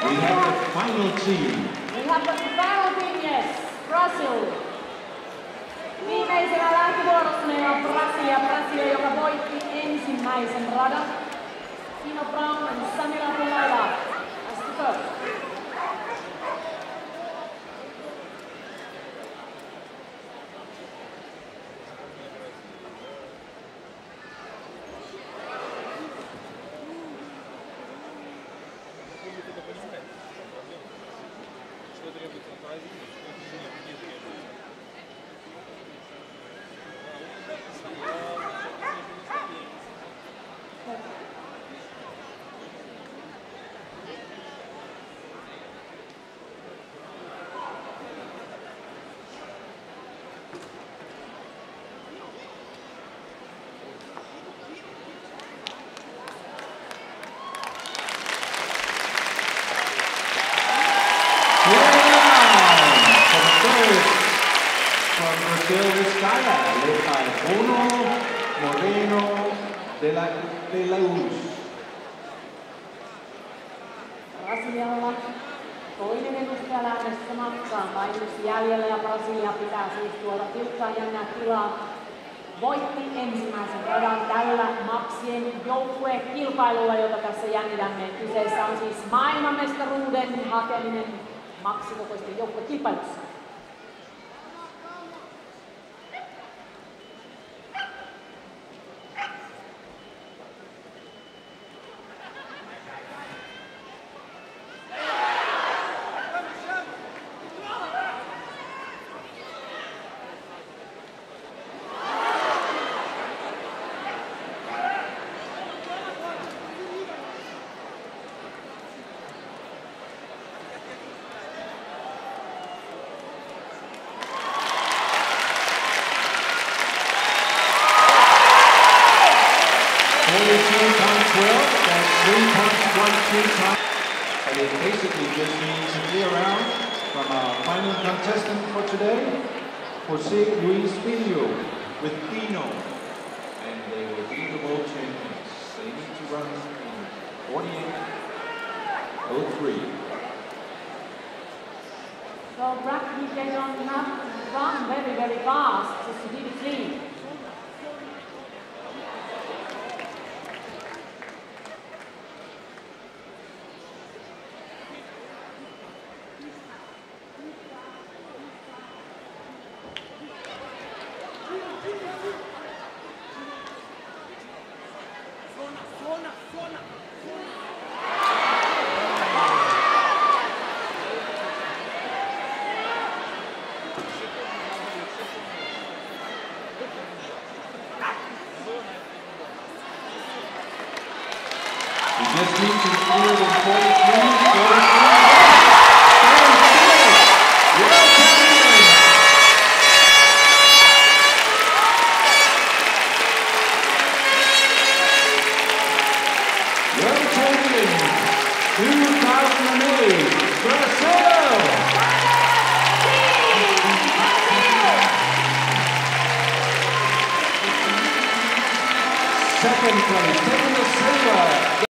We have the final team. We have the final team, yes. Brazil. Viimeisellä lähtövuorossa meillä on Brasilia, joka voitti ensimmäisen radan. Tino Brown and Samira Pulala as the first. Brazil Vizcaya, led by Bruno Moreno de la Uz. Brasilialla toinen edustaja lähdössä matkaan, painus jäljellä ja Brasilia pitää siis tuoda tiukkaa jännää tilaa. Voitti ensimmäisen radan tällä Maxien joukkuekilpailulla, jota tässä jännitämme. Kyseessä on siis maailmanmestaruuden hakeminen Maxi-kokoisten joukkuekilpailussa. And it basically just means a clear round from our final contestant for today, Jose Luis Filho with Pino. And they will be the world champions. They need to run in 48.03. So practically they don't have to run very fast just to keep it clean. We just need to clear in 43, 46.